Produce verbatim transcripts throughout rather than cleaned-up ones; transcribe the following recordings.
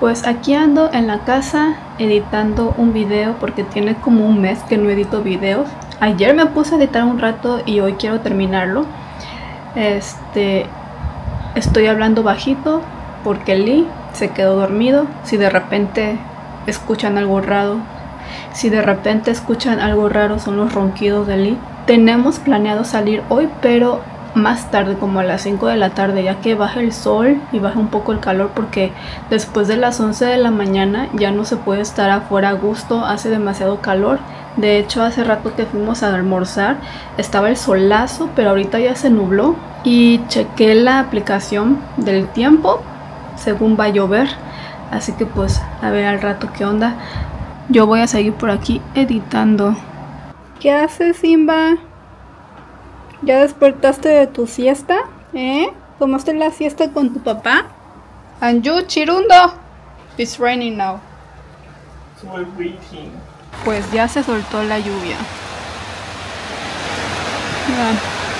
Pues aquí ando en la casa editando un video porque tiene como un mes que no edito videos. Ayer me puse a editar un rato y hoy quiero terminarlo. Este, estoy hablando bajito porque Lee se quedó dormido. Si de repente escuchan algo raro, si de repente escuchan algo raro son los ronquidos de Lee. Tenemos planeado salir hoy, pero más tarde, como a las cinco de la tarde, ya que baja el sol y baja un poco el calor, porque después de las once de la mañana ya no se puede estar afuera a gusto, hace demasiado calor. De hecho, hace rato que fuimos a almorzar estaba el solazo, pero ahorita ya se nubló y chequé la aplicación del tiempo, según va a llover, así que pues a ver al rato qué onda. Yo voy a seguir por aquí editando. ¿Qué haces, Simba? ¿Ya despertaste de tu siesta? ¿Eh? ¿Tomaste la siesta con tu papá? Anju, Chirundo. It's raining now. So we're waiting. Pues ya se soltó la lluvia. Vean.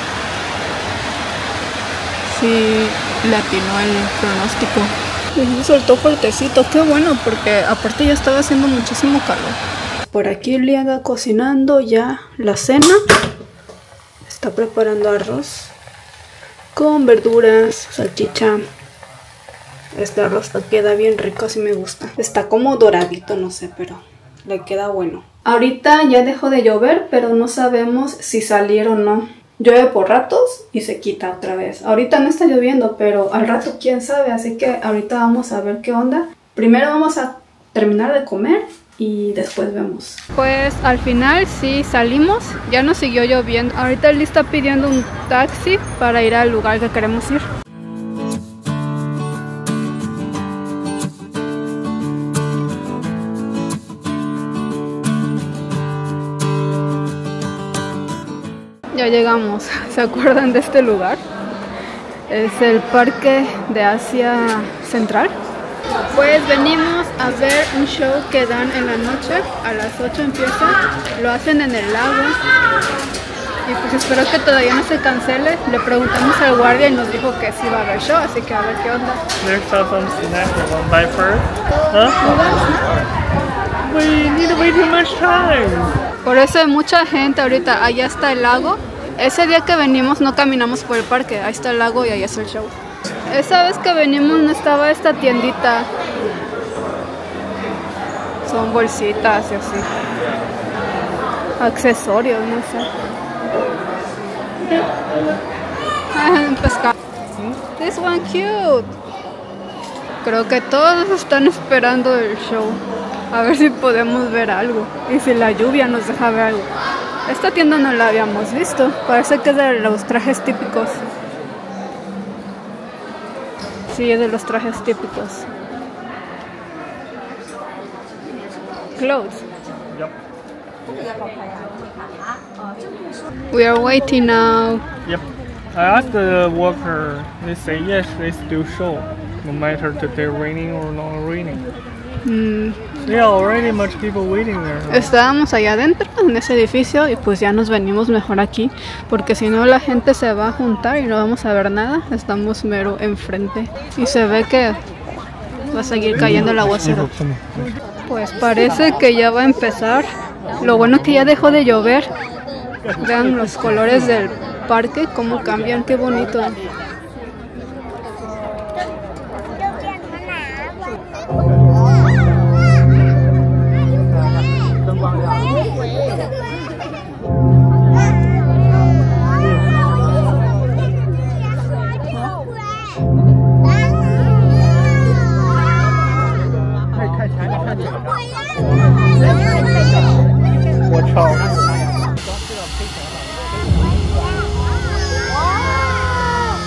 Sí, le atinó el pronóstico. Y se soltó fuertecito. Qué bueno, porque aparte ya estaba haciendo muchísimo calor. Por aquí Lee anda cocinando ya la cena. Está preparando arroz con verduras, salchicha. Este arroz queda bien rico, así me gusta. Está como doradito, no sé, pero le queda bueno. Ahorita ya dejó de llover, pero no sabemos si salir o no. Llueve por ratos y se quita otra vez. Ahorita no está lloviendo, pero al rato quién sabe, así que ahorita vamos a ver qué onda. Primero vamos a terminar de comer y después vemos. Pues al final sí salimos, ya nos siguió lloviendo. Ahorita Lee está pidiendo un taxi para ir al lugar que queremos ir. Ya llegamos. ¿Se acuerdan de este lugar? Es el Parque de Asia Central. Pues venimos a ver un show que dan en la noche, a las ocho empieza, lo hacen en el lago y pues espero que todavía no se cancele. Le preguntamos al guardia y nos dijo que sí va a haber show, así que a ver qué onda. There's some snack we want to buy first. Huh? We need to wait too much time. Por eso hay mucha gente ahorita. Allá está el lago. Ese día que venimos no caminamos por el parque, ahí está el lago y ahí está el show. Esa vez que venimos no estaba esta tiendita. Son bolsitas y así. Accesorios, no sé. Ah, pescado. This one cute. Creo que todos están esperando el show. A ver si podemos ver algo. Y si la lluvia nos deja ver algo. Esta tienda no la habíamos visto. Parece que es de los trajes típicos. Sí, es de los trajes típicos. Clothes. Yep. We are waiting now. Yep. I asked the worker. They say yes, they still show, no matter today raining or not raining. Mm. Yeah, already much people waiting there. Estábamos allá adentro en ese edificio y pues ya nos venimos mejor aquí, porque si no la gente se va a juntar y no vamos a ver nada. Estamos mero enfrente y se ve que va a seguir cayendo el aguacero. Pues parece que ya va a empezar. Lo bueno que ya dejó de llover. Vean los colores del parque, cómo cambian, qué bonito. Watch out.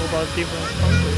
about different countries.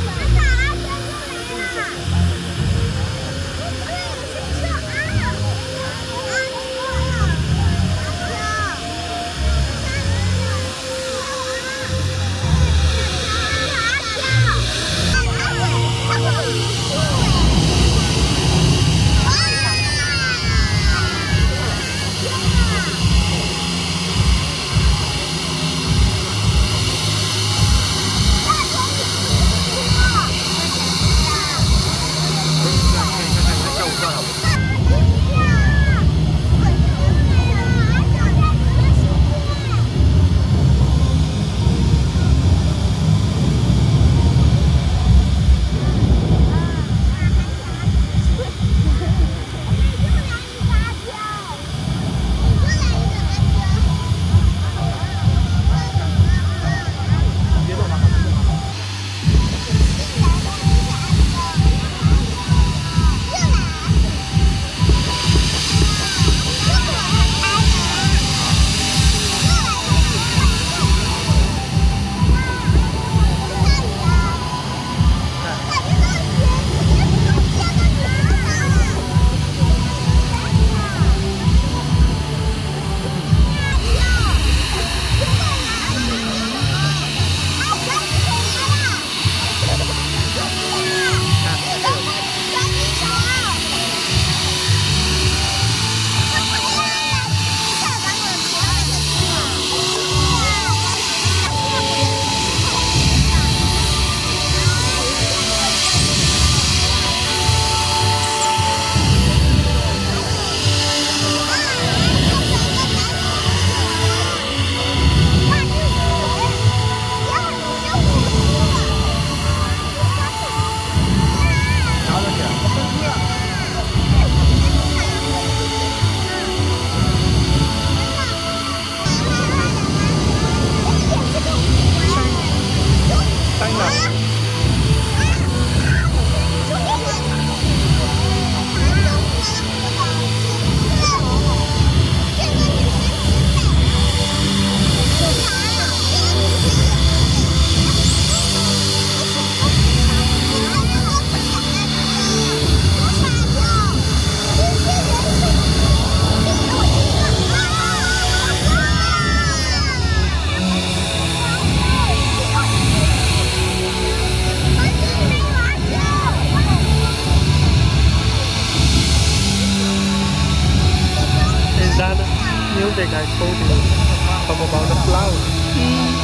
Music I told you talk about the flowers. Mm.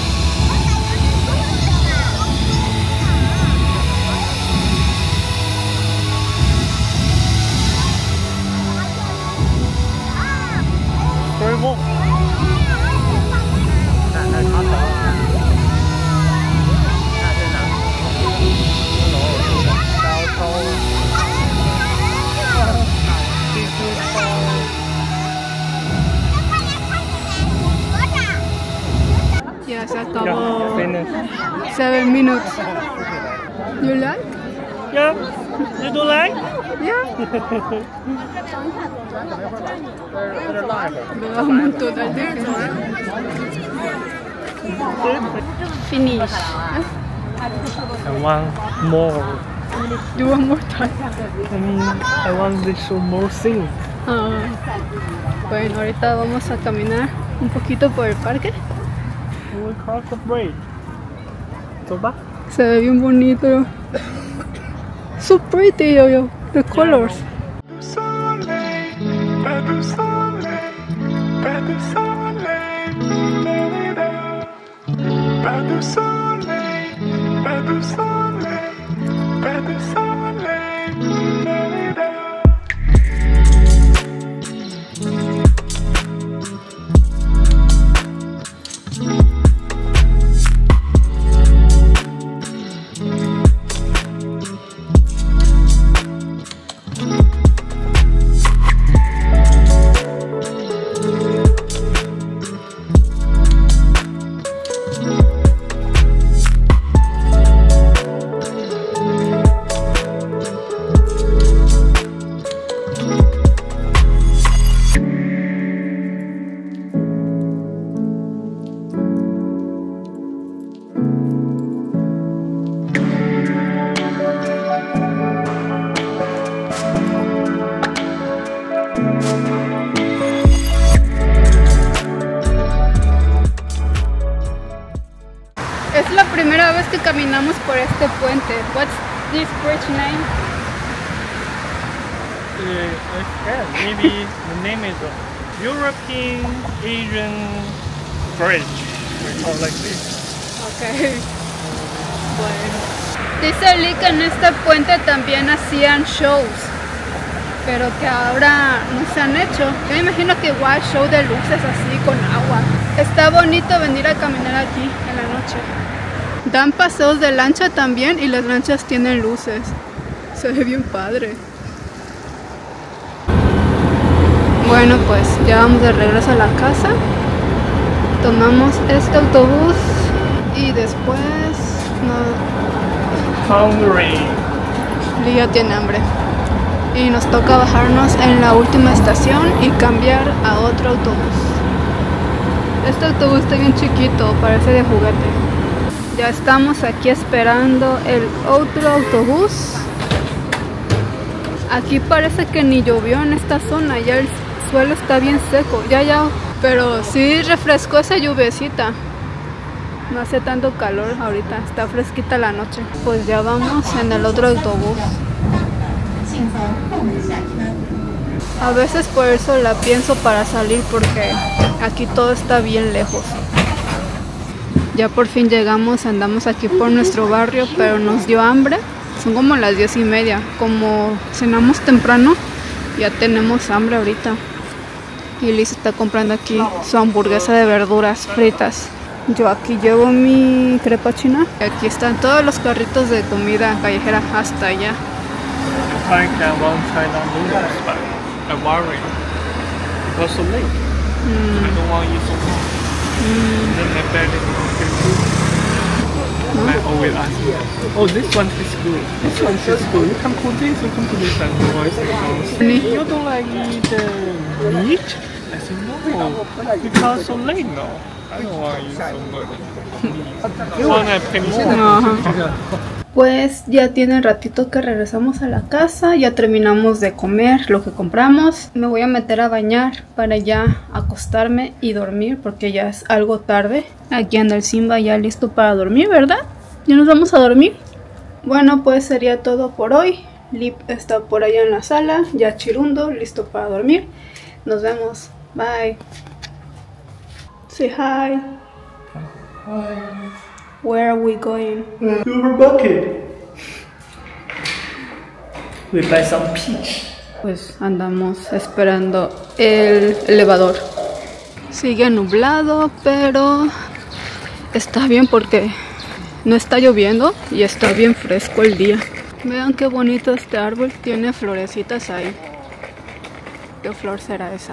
Very warm. 看看它倒，看这哪？高头，地图头。 Ya se acabó. Yeah, finish. Seven minutes. You like? Yeah. You do like? Yeah. Vamos total de finish. I want more. You want more time? I mean, I want to show more things. Ah. Bueno, ahorita vamos a caminar un poquito por el parque. We cross the bridge. ¿Sopa? Se ve bien bonito. So pretty, yo, yo. The colors. primera vez que caminamos por este puente. What's this bridge name? Uh, I forget. Maybe the name is uh, European Asian Bridge. We call it like this. Okay. Bueno. Dice Lee que en este puente también hacían shows, pero que ahora no se han hecho. Yo me imagino que igual show de luces así con agua. Está bonito venir a caminar aquí en la noche. Dan paseos de lancha también y las lanchas tienen luces. Se ve bien padre. Bueno, pues ya vamos de regreso a la casa. Tomamos este autobús y después no... Hungry. Lía tiene hambre. Y nos toca bajarnos en la última estación y cambiar a otro autobús. Este autobús está bien chiquito, parece de juguete. Ya estamos aquí esperando el otro autobús. Aquí parece que ni llovió en esta zona, ya el suelo está bien seco, ya ya, pero sí refrescó esa lluviecita. No hace tanto calor ahorita, está fresquita la noche. Pues ya vamos en el otro autobús. A veces por eso la pienso para salir, porque aquí todo está bien lejos. Ya por fin llegamos, andamos aquí por nuestro barrio, pero nos dio hambre. Son como las diez y media, como cenamos temprano, ya tenemos hambre ahorita. Y Liz está comprando aquí su hamburguesa de verduras fritas. Yo aquí llevo mi crepa china. Y aquí están todos los carritos de comida callejera hasta allá. I won't try that noodles, but I worry. It was so late. Mm. I don't want to eat so much. Mm. Then I barely can cook. I always ask, oh, this one is good. This one is good. You can put this, you can put this, and voice. You don't like eat uh, meat? I said no, because so late now. I don't want to eat so much meat. You want to pay more. Pues ya tiene ratito que regresamos a la casa, ya terminamos de comer lo que compramos. Me voy a meter a bañar para ya acostarme y dormir porque ya es algo tarde. Aquí anda el Simba ya listo para dormir, ¿verdad? ¿Ya nos vamos a dormir? Bueno, pues sería todo por hoy. Lip está por allá en la sala, ya chirundo, listo para dormir. Nos vemos, bye. Say hi. Hi. Where are we going? Uh, to her bucket. We buy some peach. Pues andamos esperando el elevador. Sigue nublado, pero está bien porque no está lloviendo y está bien fresco el día. Vean qué bonito este árbol, tiene florecitas ahí. ¿Qué flor será esa?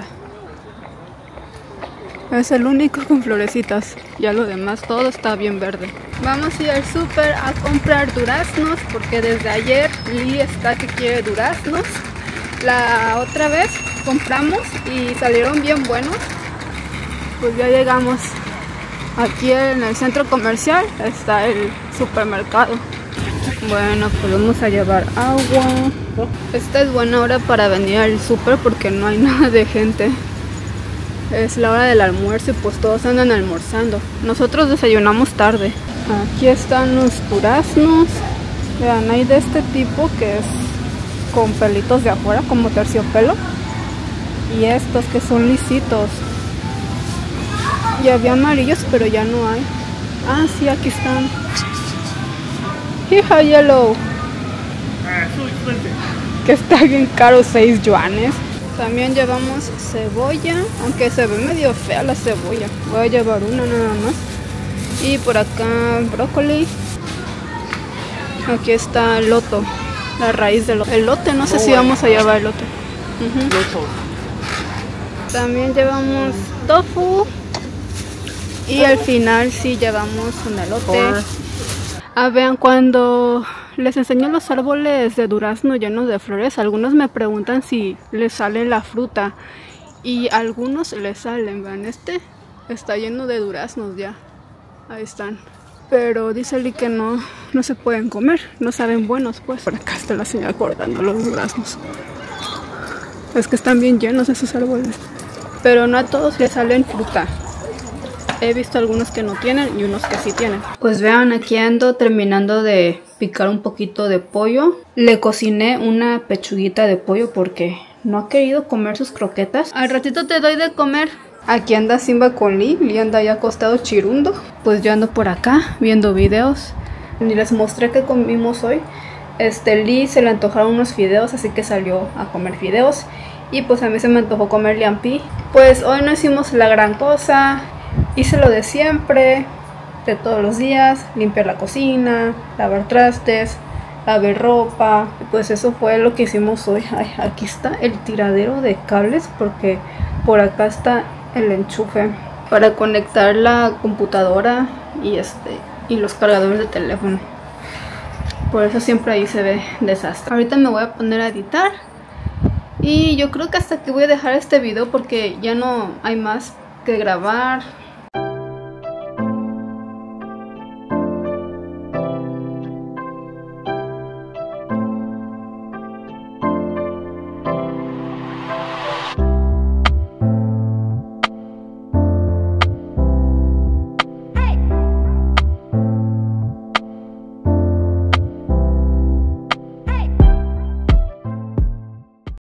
Es el único con florecitas, ya lo demás todo está bien verde. Vamos a ir al súper a comprar duraznos porque desde ayer Lee está que quiere duraznos. La otra vez compramos y salieron bien buenos. Pues ya llegamos aquí en el centro comercial, está el supermercado. Bueno, pues vamos a llevar agua. Esta es buena hora para venir al súper porque no hay nada de gente. Es la hora del almuerzo y pues todos andan almorzando. Nosotros desayunamos tarde. Aquí están los duraznos. Vean, hay de este tipo que es con pelitos de afuera, como terciopelo. Y estos que son lisitos. Y había amarillos, pero ya no hay. Ah, sí, aquí están. Hija yellow. Que está bien caro, seis yuanes. También llevamos cebolla, aunque se ve medio fea la cebolla. Voy a llevar una nada más. Y por acá brócoli. Aquí está el loto, la raíz del elote. No sé si vamos a llevar elote. Uh-huh. También llevamos tofu. Y al final sí llevamos un elote. Ah, vean, cuando les enseño los árboles de durazno llenos de flores, algunos me preguntan si les sale la fruta. Y algunos les salen, vean, este está lleno de duraznos ya. Ahí están. Pero dice Lee que no, no se pueden comer, no saben buenos pues. Por acá está la señora cortando los duraznos. Es que están bien llenos esos árboles. Pero no a todos les salen fruta. he visto algunos que no tienen y unos que sí tienen. Pues vean, aquí ando terminando de picar un poquito de pollo. Le cociné una pechuguita de pollo porque no ha querido comer sus croquetas. Al ratito te doy de comer. Aquí anda Simba con Lee. Lee anda ya acostado chirundo. Pues yo ando por acá viendo videos. Y les mostré que comimos hoy. Este, Lee se le antojaron unos fideos, así que salió a comer fideos. Y pues a mí se me antojó comer liampi. Pues hoy no hicimos la gran cosa. Hice lo de siempre, de todos los días. Limpiar la cocina, lavar trastes, lavar ropa. Pues eso fue lo que hicimos hoy. Ay, aquí está el tiradero de cables porque por acá está el enchufe para conectar la computadora y este y los cargadores de teléfono. Por eso siempre ahí se ve desastre. Ahorita me voy a poner a editar y yo creo que hasta aquí voy a dejar este video porque ya no hay más que grabar.